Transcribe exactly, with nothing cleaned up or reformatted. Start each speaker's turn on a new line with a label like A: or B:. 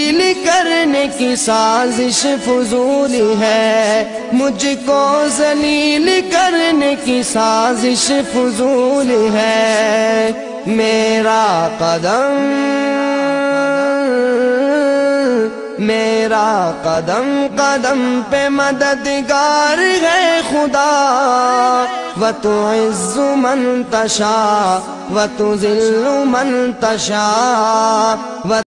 A: जलील करने की साजिश फजूल है, मुझको जलील करने की साजिश फजूल है। मेरा कदम मेरा कदम कदम पे मददगार है खुदा, व तुइज़्ज़ु मन तशा व तुज़िल्लु मन तशा।